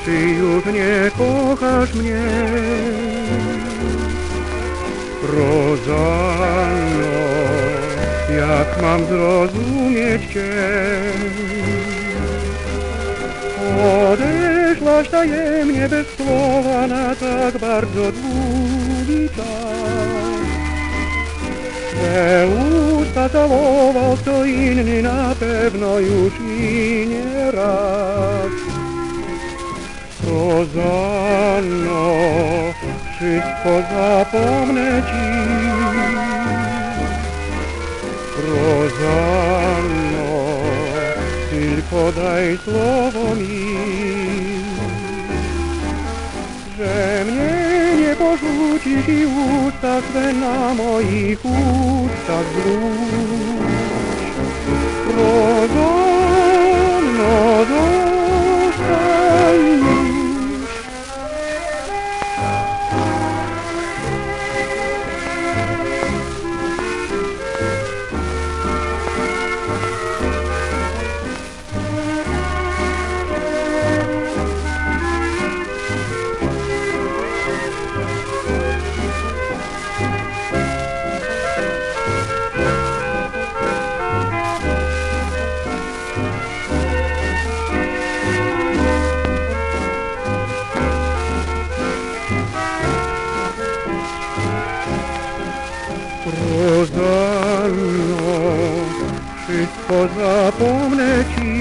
czy już nie kochasz mnie? Rozanno, jak mam zrozumieć Cię? Odeszłaś tajemnie bez słowa na tak bardzo długi czas. Te usta całował kto inny na pewno już i nie raz. Rozanno, wszystko zapomnę Ci. Rozanno, tylko daj słowo mi, że mnie nie porzucisz i usta swe na moich ustach zwróć. Rozanno, zostań już. Rozanno, wszystko zapomnę Ci.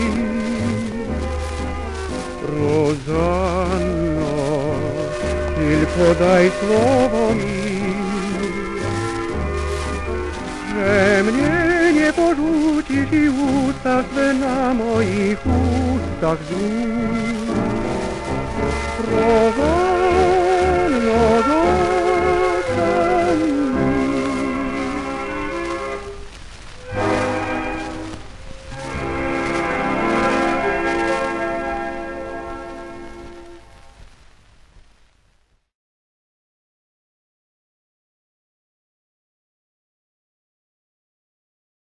Rozanno, tylko daj słowo mi, że mnie nie porzucisz i usta swe na moich ustach znów. Rozanno,